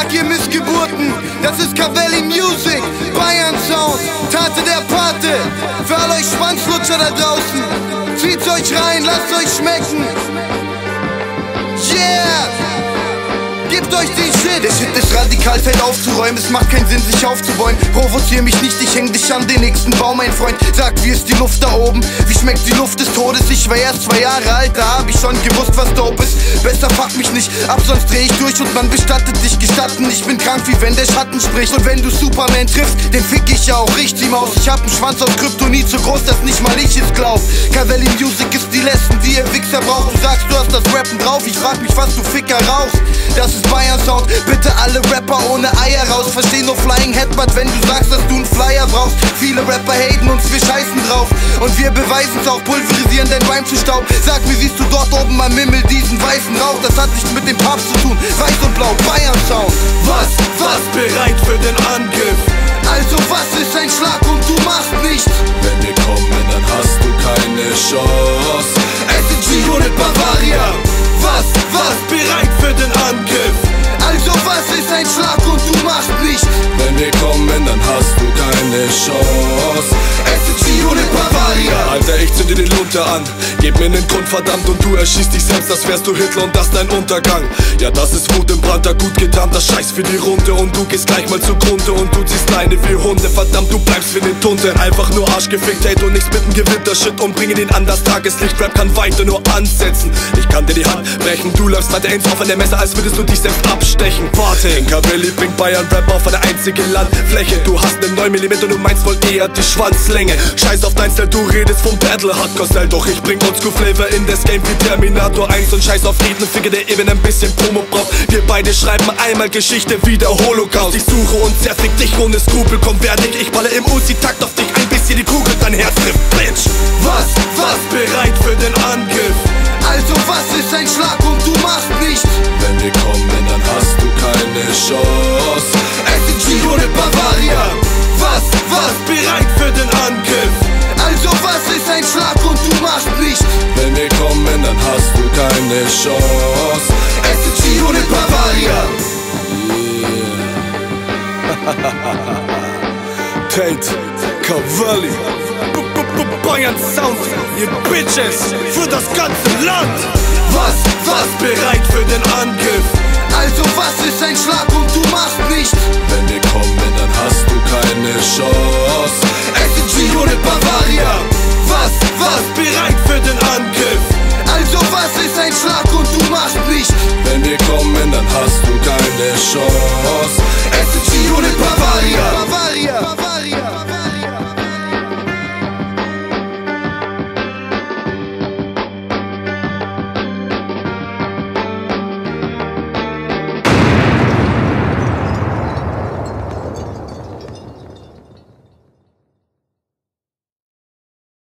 Tag, ihr Missgeburten. Das ist Cavelli Music, Bayern Sound, Tate der Pate. Für all euch Schwanzlutscher da draußen, zieht's euch rein, lasst euch schmecken. Yeah! Gebt euch den Shit. Der Shit ist radikal, Zeit aufzuräumen. Es macht keinen Sinn, sich aufzubäumen. Provozier mich nicht, ich häng dich an den nächsten Baum, mein Freund. Sag, wie ist die Luft da oben? Wie schmeckt die Luft des Todes? Ich war erst 2 Jahre alt, da hab ich schon gewusst, was dope ist. Besser fuck mich nicht ab, sonst dreh ich durch und man bestattet dich. Gestatten, ich bin krank, wie wenn der Schatten spricht. Und wenn du Superman triffst, den fick ich ja auch richtig aus. Ich hab einen Schwanz aus Kryptonit so groß, dass nicht mal ich es glaub. Cavelli Music ist die Lesson, die ihr Wichser braucht. Du sagst, du hast das Rappen drauf, ich frag mich, was du Ficker rauchst. Das ist Bayern Sound, bitte alle Rapper ohne Eier raus. Versteh nur Flying Headbutt, wenn du sagst, dass du einen Flyer brauchst. Viele Rapper haten uns, wir scheißen drauf. Und wir beweisen's auch, pulverisieren dein Rhyme zu Staub. Sag, wie siehst du dort oben am Himmel diesen weißen Rauch? Das hat nichts mit dem Papst zu tun, weiß und blau, Bayern Sound. Was bereit für den Angriff? Also was ist ein Schlag und du machst nicht? Wenn wir kommen, dann hast du keine Chance. SNG ohne Bavaria. Was bereit für den Angriff? Also was ist ein Schlag und du machst nicht? Wenn wir kommen, dann hast du keine Chance. SNG ohne Bavaria. Alter, ich zünd dir den Lunte an. Gib mir nen Grund, verdammt, und du erschießt dich selbst, als wärst du Hitler und das dein Untergang. Ja, das ist Wut im Brand, da gut getan, das Scheiß für die Runde. Und du gehst gleich mal zugrunde und du ziehst Leine wie Hunde. Verdammt, du bleibst wie ne Tunte. Einfach nur arschgefickt, Hate und nichts mit dem Gewitter. Shit und bringen ihn an das Tageslicht. Rap kann weiter nur ansetzen. Ich kann dir die Hand brechen, du läufst weiter ins offene Messer, als würdest du dich selbst abstechen. Warte, in Cavelli bringt Bayern Rap auf eine einzige Landfläche. Du hast nen 9 mm und du meinst wohl eher die Schwanzlänge. Scheiß auf dein Style, du redest vom Battle Hardcore-Style. Doch ich bring Oldschool Flavor in das Game wie Terminator 1. Und scheiß auf jeden Ficker, der eben ein bisschen Promo braucht. Wir beide schreiben einmal Geschichte wie der Holocaust. Ich suche und zerfick dich ohne Skrupel. Komm, wer nicht, ich balle im Uzi-Takt auf dich ein bisschen die Kugel, dein Herz trifft, Bitch. Was bereit für den Angriff? Also was ist ein Schlag und du machst nicht? Wenn wir kommen, dann hast du keine Chance. SNG ohne Bavaria. Was bereit für den Angriff? Also was ist ein Schlag und du machst nicht? Wenn wir kommen, dann hast du keine Chance. SNG ohne Bavaria. Tate, Cavelli, Bayern Sound, ihr Bitches, für das ganze Land. Was bereit für den Angriff? Also was ist ein Schlag und du machst nicht? Wenn wir kommen, dann hast du keine Chance. SNG ohne Bavaria. Was bereit für den Angriff? Also was ist ein Schlag und du machst nicht? Wenn wir kommen, dann hast du keine Chance.